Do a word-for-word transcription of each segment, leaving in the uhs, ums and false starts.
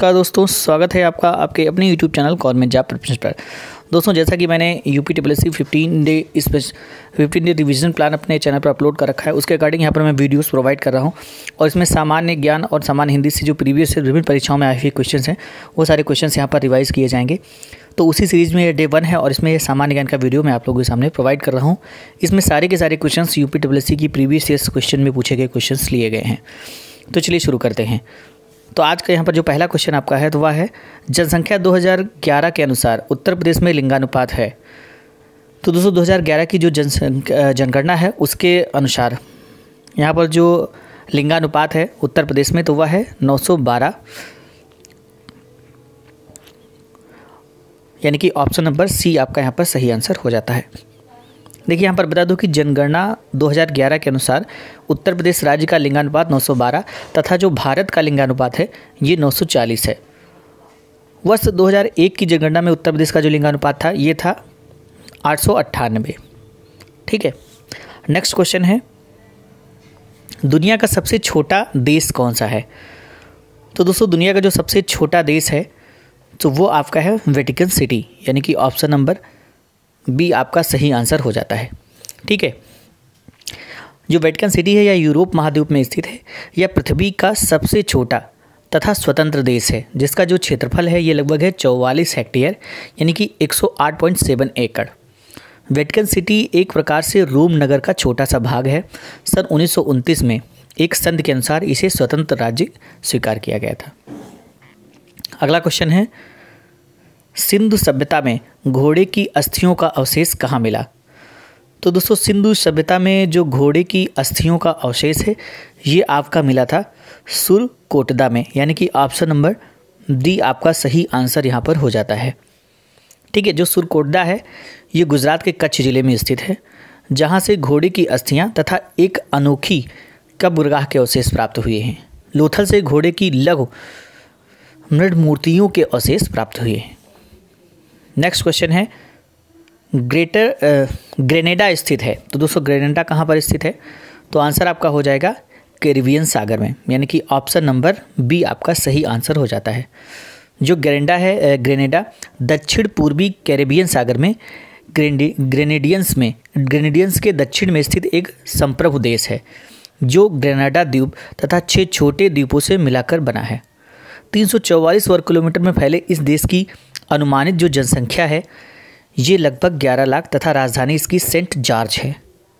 नमस्कार दोस्तों, स्वागत है आपका आपके अपने YouTube channel government job preparation पर। दोस्तों, जैसा कि मैंने UP triple S C fifteen day इस फिफ्टीन डे रिवीजन प्लान अपने चैनल पर अपलोड कर रखा है, उसके अकॉर्डिंग यहाँ पर मैं वीडियोस प्रोवाइड कर रहा हूँ और इसमें सामान्य ज्ञान और सामान्य हिंदी से जो प्रीवियस से विभिन्न परीक्षाओं में आए हुए क्वेश्चन हैं वो सारे क्वेश्चन यहाँ पर रिवाइज किए जाएंगे। तो उसी सीरीज़ में ये डे वन है और इसमें ये सामान्य ज्ञान का वीडियो मैं आप लोगों के सामने प्रोवाइड कर रहा हूँ। इसमें सारे के सारे question UP triple S C की प्रीवियस ईयर्स क्वेश्चन में पूछे गए क्वेश्चन लिए गए हैं। तो चलिए शुरू करते हैं। तो आज का यहाँ पर जो पहला क्वेश्चन आपका है तो वह है जनसंख्या दो हज़ार ग्यारह के अनुसार उत्तर प्रदेश में लिंगानुपात है। तो दोस्तों दो हज़ार ग्यारह की जो जनसंख्या जनगणना है उसके अनुसार यहाँ पर जो लिंगानुपात है उत्तर प्रदेश में तो वह है नौ सौ बारह, यानी कि ऑप्शन नंबर सी आपका यहाँ पर सही आंसर हो जाता है। देखिए यहाँ पर बता दूं कि जनगणना दो हज़ार ग्यारह के अनुसार उत्तर प्रदेश राज्य का लिंगानुपात नौ सौ बारह तथा जो भारत का लिंगानुपात है ये नौ सौ चालीस है। वर्ष दो हज़ार एक की जनगणना में उत्तर प्रदेश का जो लिंगानुपात था ये था आठ सौ अट्ठानबे। ठीक है, नेक्स्ट क्वेश्चन है दुनिया का सबसे छोटा देश कौन सा है। तो दोस्तों दुनिया का जो सबसे छोटा देश है तो वो आपका है वेटिकन सिटी, यानी कि ऑप्शन नंबर बी आपका सही आंसर हो जाता है। ठीक है, जो वेटिकन सिटी है या यूरोप महाद्वीप में स्थित है यह पृथ्वी का सबसे छोटा तथा स्वतंत्र देश है, जिसका जो क्षेत्रफल है ये लगभग है चौवालीस हेक्टेयर, यानी कि एक सौ आठ पॉइंट सात एकड़। वेटिकन सिटी एक प्रकार से रोम नगर का छोटा सा भाग है। सन उन्नीस सौ उनतीस में एक संधि के अनुसार इसे स्वतंत्र राज्य स्वीकार किया गया था। अगला क्वेश्चन है सिंधु सभ्यता में घोड़े की अस्थियों का अवशेष कहाँ मिला। तो दोस्तों सिंधु सभ्यता में जो घोड़े की अस्थियों का अवशेष है ये आपका मिला था सुरकोटदा में, यानी कि ऑप्शन नंबर डी आपका सही आंसर यहाँ पर हो जाता है। ठीक है, जो सुरकोटदा है ये गुजरात के कच्छ जिले में स्थित है, जहाँ से घोड़े की अस्थियाँ तथा एक अनोखी कब्रगाह के अवशेष प्राप्त हुए हैं। लोथल से घोड़े की लघु मृद मूर्तियों के अवशेष प्राप्त हुए हैं। नेक्स्ट क्वेश्चन है ग्रेटर ग्रेनेडा स्थित है। तो दोस्तों ग्रेनेडा कहाँ पर स्थित है तो आंसर आपका हो जाएगा कैरिबियन सागर में, यानी कि ऑप्शन नंबर बी आपका सही आंसर हो जाता है। जो ग्रेनेडा है ग्रेनेडा दक्षिण पूर्वी कैरिबियन सागर में ग्रेनेडियंस में ग्रेनेडियंस के दक्षिण में स्थित एक संप्रभु देश है, जो ग्रेनाडा द्वीप तथा छः छोटे द्वीपों से मिलाकर बना है। तीन सौ चौवालीस वर्ग किलोमीटर में फैले इस देश की अनुमानित जो जनसंख्या है ये लगभग ग्यारह लाख तथा राजधानी इसकी सेंट जॉर्ज है।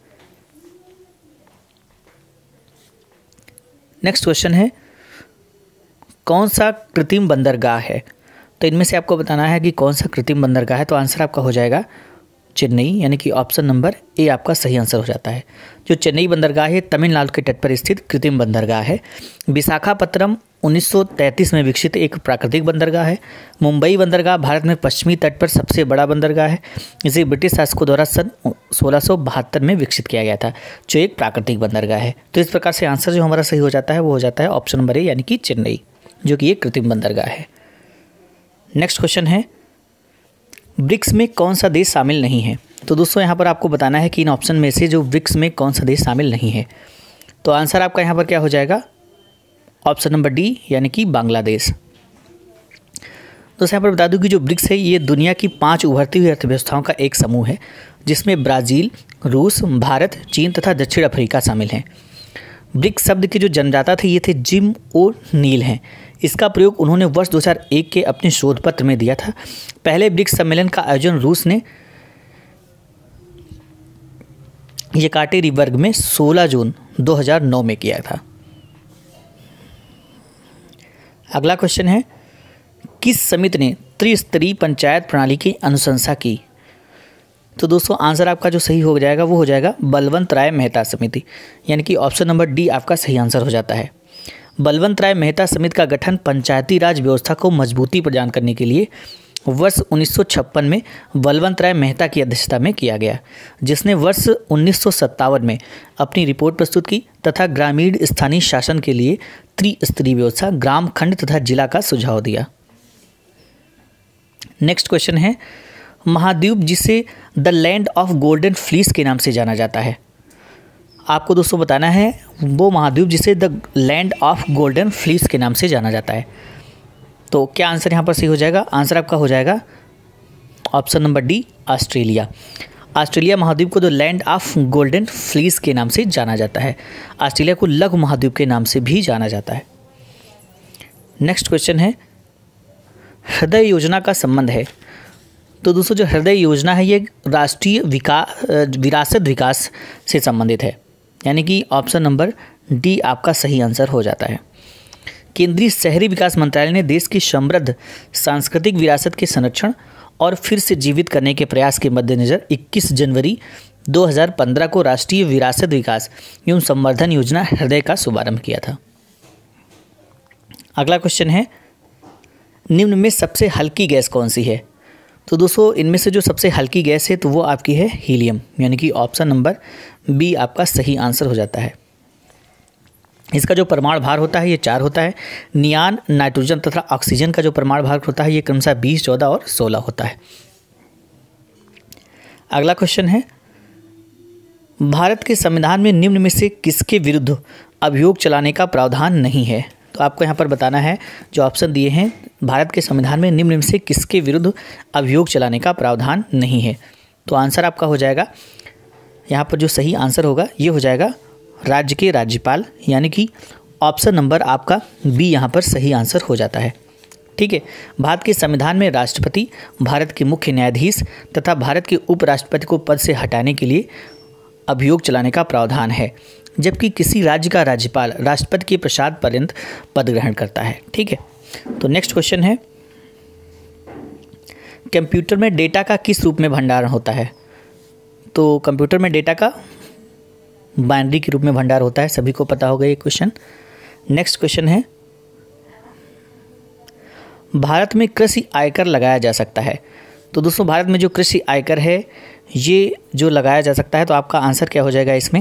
नेक्स्ट क्वेश्चन है कौन सा कृत्रिम बंदरगाह है। तो इनमें से आपको बताना है कि कौन सा कृत्रिम बंदरगाह है। तो आंसर आपका हो जाएगा चेन्नई, यानी कि ऑप्शन नंबर ए आपका सही आंसर हो जाता है। जो चेन्नई बंदरगाह है तमिलनाडु के तट पर स्थित कृत्रिम बंदरगाह है। विशाखापत्तनम उन्नीस सौ तैंतीस में विकसित एक प्राकृतिक बंदरगाह है। मुंबई बंदरगाह भारत में पश्चिमी तट पर सबसे बड़ा बंदरगाह है। इसे ब्रिटिश शासकों द्वारा सन सोलह सौ बहत्तर में विकसित किया गया था, जो एक प्राकृतिक बंदरगाह है। तो इस प्रकार से आंसर जो हमारा सही हो जाता है वो हो जाता है ऑप्शन नंबर ए, यानी कि चेन्नई, जो कि एक कृत्रिम बंदरगाह है। नेक्स्ट क्वेश्चन है ब्रिक्स में कौन सा देश शामिल नहीं है। तो दोस्तों यहाँ पर आपको बताना है कि इन ऑप्शन में से जो ब्रिक्स में कौन सा देश शामिल नहीं है। तो आंसर आपका यहाँ पर क्या हो जाएगा ऑप्शन नंबर डी, यानी कि बांग्लादेश। दोस्तों यहाँ पर बता दूं कि जो ब्रिक्स है ये दुनिया की पांच उभरती हुई अर्थव्यवस्थाओं का एक समूह है, जिसमें ब्राज़ील, रूस, भारत, चीन तथा दक्षिण अफ्रीका शामिल हैं। ब्रिक्स शब्द के जो जन्मदाता थे ये थे जिम ओ नील हैं। इसका प्रयोग उन्होंने वर्ष दो हज़ार एक के अपने शोध पत्र में दिया था। पहले ब्रिक्स सम्मेलन का आयोजन रूस ने येकाटेरिनबर्ग में सोलह जून दो हज़ार नौ में किया था। अगला क्वेश्चन है किस समिति ने त्रिस्तरीय पंचायत प्रणाली की अनुशंसा की। तो दोस्तों आंसर आपका जो सही हो जाएगा वो हो जाएगा बलवंत राय मेहता समिति, यानी कि ऑप्शन नंबर डी आपका सही आंसर हो जाता है। बलवंत राय मेहता समिति का गठन पंचायती राज व्यवस्था को मजबूती प्रदान करने के लिए वर्ष उन्नीस सौ छप्पन में बलवंत राय मेहता की अध्यक्षता में किया गया, जिसने वर्ष उन्नीस सौ सत्तावन में अपनी रिपोर्ट प्रस्तुत की तथा ग्रामीण स्थानीय शासन के लिए त्रिस्तरीय व्यवस्था, ग्राम खंड तथा जिला का सुझाव दिया। नेक्स्ट क्वेश्चन है महाद्वीप जिसे the land of golden fleece के नाम से जाना जाता है। आपको दोस्तों बताना है वो महाद्वीप जिसे the land of golden fleece के नाम से जाना जाता है। तो क्या आंसर यहाँ पर सही हो जाएगा? आंसर आपका हो जाएगा option number D, Australia. Australia महाद्वीप को the land of golden fleece के नाम से जाना जाता है। ऑस्ट्रेलिया को लघु महाद्वीप के नाम से भी जाना जाता है। नेक्स्ट क्वेश्चन है, हृदय योजना का संबंध है। तो दोस्तों जो हृदय योजना है ये राष्ट्रीय विकास विरासत विकास से संबंधित है, यानी कि ऑप्शन नंबर डी आपका सही आंसर हो जाता है। केंद्रीय शहरी विकास मंत्रालय ने देश की समृद्ध सांस्कृतिक विरासत के संरक्षण और फिर से जीवित करने के प्रयास के मद्देनज़र इक्कीस जनवरी दो हज़ार पंद्रह को राष्ट्रीय विरासत विकास एवं संवर्धन योजना हृदय का शुभारंभ किया था। अगला क्वेश्चन है, निम्न में सबसे हल्की गैस कौन सी है? तो दोस्तों इनमें से जो सबसे हल्की गैस है तो वो आपकी है हीलियम, यानी कि ऑप्शन नंबर बी आपका सही आंसर हो जाता है। इसका जो परमाणु भार होता है ये चार होता है। नियान, नाइट्रोजन तथा ऑक्सीजन का जो परमाणु भार होता है ये क्रमशः बीस, चौदह और सोलह होता है। अगला क्वेश्चन है, भारत के संविधान में निम्न में से किसके विरुद्ध अभियोग चलाने का प्रावधान नहीं है? तो आपको यहाँ पर बताना है, जो ऑप्शन दिए हैं, भारत के संविधान में निम्न में से किसके विरुद्ध अभियोग चलाने का प्रावधान नहीं है। तो आंसर आपका हो जाएगा, यहाँ पर जो सही आंसर होगा ये हो जाएगा राज्य के राज्यपाल, यानी कि ऑप्शन नंबर आपका बी यहाँ पर सही आंसर हो जाता है। ठीक है, भारत के संविधान में राष्ट्रपति, भारत के मुख्य न्यायाधीश तथा भारत के उपराष्ट्रपति को पद से हटाने के लिए अभियोग चलाने का प्रावधान है, जबकि किसी राज्य का राज्यपाल राष्ट्रपति के प्रसाद पर्यंत पद ग्रहण करता है। ठीक है, तो नेक्स्ट क्वेश्चन है, कंप्यूटर में डेटा का किस रूप में भंडारण होता है? तो कंप्यूटर में डेटा का बाइनरी के रूप में भंडार होता है, सभी को पता होगा ये क्वेश्चन। नेक्स्ट क्वेश्चन है, भारत में कृषि आयकर लगाया जा सकता है। तो दोस्तों भारत में जो कृषि आयकर है ये जो लगाया जा सकता है, तो आपका आंसर क्या हो जाएगा इसमें?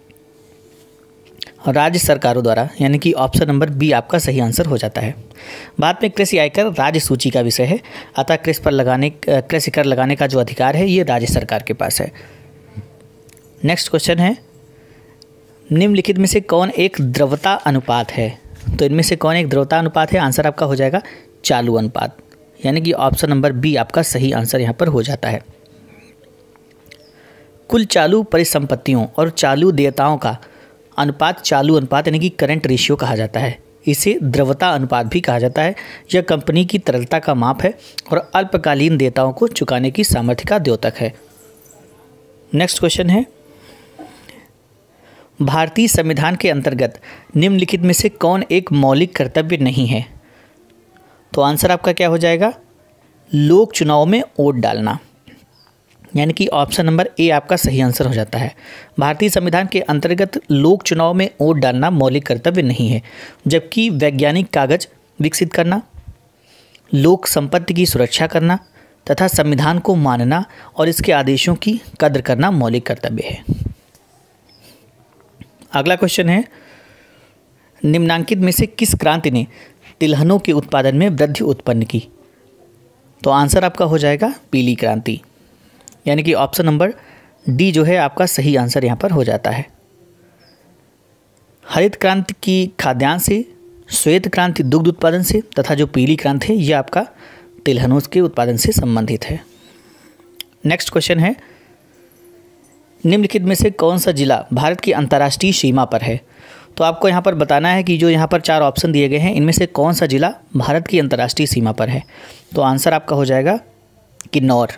राज्य सरकारों द्वारा, यानी कि ऑप्शन नंबर बी आपका सही आंसर हो जाता है। भारत में कृषि आयकर राज्य सूची का विषय है, अतः कृषि पर लगाने कृषि कर लगाने का जो अधिकार है ये राज्य सरकार के पास है। नेक्स्ट क्वेश्चन है, निम्नलिखित में से कौन एक द्रव्यता अनुपात है? तो इनमें से कौन एक द्रव्यता अनुपात है? आंसर आपका हो जाएगा चालू अनुपात, यानी कि ऑप्शन नंबर बी आपका सही आंसर यहाँ पर हो जाता है। कुल चालू परिसंपत्तियों और चालू देयताओं का अनुपात चालू अनुपात यानी कि करंट रेशियो कहा जाता है। इसे द्रव्यता अनुपात भी कहा जाता है। यह कंपनी की तरलता का माप है और अल्पकालीन देयताओं को चुकाने की सामर्थ्य का द्योतक है। नेक्स्ट क्वेश्चन है, भारतीय संविधान के अंतर्गत निम्नलिखित में से कौन एक मौलिक कर्तव्य नहीं है? तो आंसर आपका क्या हो जाएगा? लोक चुनाव में वोट डालना, यानी कि ऑप्शन नंबर ए आपका सही आंसर हो जाता है। भारतीय संविधान के अंतर्गत लोक चुनाव में वोट डालना मौलिक कर्तव्य नहीं है, जबकि वैज्ञानिक कागज विकसित करना, लोक संपत्ति की सुरक्षा करना तथा संविधान को मानना और इसके आदेशों की कद्र करना मौलिक कर्तव्य है। अगला क्वेश्चन है, निम्नांकित में से किस क्रांति ने तिलहनों के उत्पादन में वृद्धि उत्पन्न की? तो आंसर आपका हो जाएगा पीली क्रांति, यानी कि ऑप्शन नंबर डी जो है आपका सही आंसर यहाँ पर हो जाता है। हरित क्रांति की खाद्यान्न से, श्वेत क्रांति दुग्ध उत्पादन से तथा जो पीली क्रांति है ये आपका तिलहनों के उत्पादन से संबंधित है। नेक्स्ट क्वेश्चन है, निम्नलिखित में से कौन सा जिला भारत की अंतर्राष्ट्रीय सीमा पर है? तो आपको यहाँ पर बताना है कि जो यहाँ पर चार ऑप्शन दिए गए हैं इनमें से कौन सा जिला भारत की अंतर्राष्ट्रीय सीमा पर है। तो आंसर आपका हो जाएगा किन्नौर,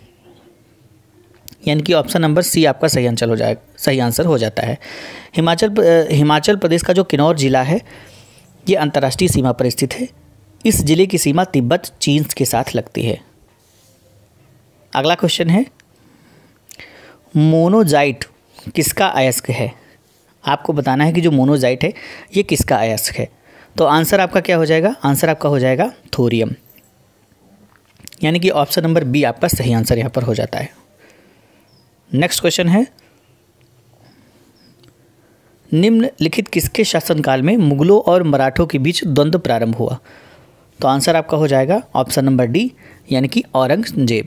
यानी कि ऑप्शन नंबर सी आपका सही आंसर हो जाएगा सही आंसर हो जाता है। हिमाचल हिमाचल प्रदेश का जो किन्नौर जिला है ये अंतर्राष्ट्रीय सीमा पर स्थित है। इस जिले की सीमा तिब्बत चीन के साथ लगती है। अगला क्वेश्चन है, मोनोजाइट किसका अयस्क है? आपको बताना है कि जो मोनोजाइट है ये किसका अयस्क है। तो आंसर आपका क्या हो जाएगा? आंसर आपका हो जाएगा थोरियम, यानी कि ऑप्शन नंबर बी आपका सही आंसर यहाँ पर हो जाता है। नेक्स्ट क्वेश्चन है, निम्नलिखित किसके शासनकाल में मुगलों और मराठों के बीच द्वंद्व प्रारंभ हुआ? तो आंसर आपका हो जाएगा ऑप्शन नंबर डी, यानी कि औरंगजेब।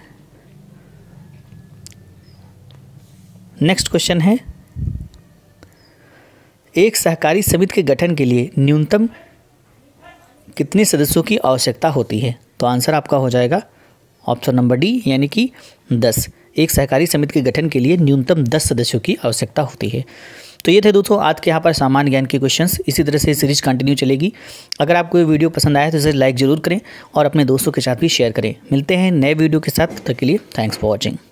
नेक्स्ट क्वेश्चन है, एक सहकारी समिति के गठन के लिए न्यूनतम कितने सदस्यों की आवश्यकता होती है? तो आंसर आपका हो जाएगा ऑप्शन नंबर डी यानी कि दस। एक सहकारी समिति के गठन के लिए न्यूनतम दस सदस्यों की आवश्यकता होती है। तो ये थे दोस्तों आज के यहाँ पर सामान्य ज्ञान के क्वेश्चंस। इसी तरह से सीरीज कंटिन्यू चलेगी। अगर आपको ये वीडियो पसंद आया तो इसे लाइक ज़रूर करें और अपने दोस्तों के साथ भी शेयर करें। मिलते हैं नए वीडियो के साथ, तब तक के लिए थैंक्स फॉर वॉचिंग।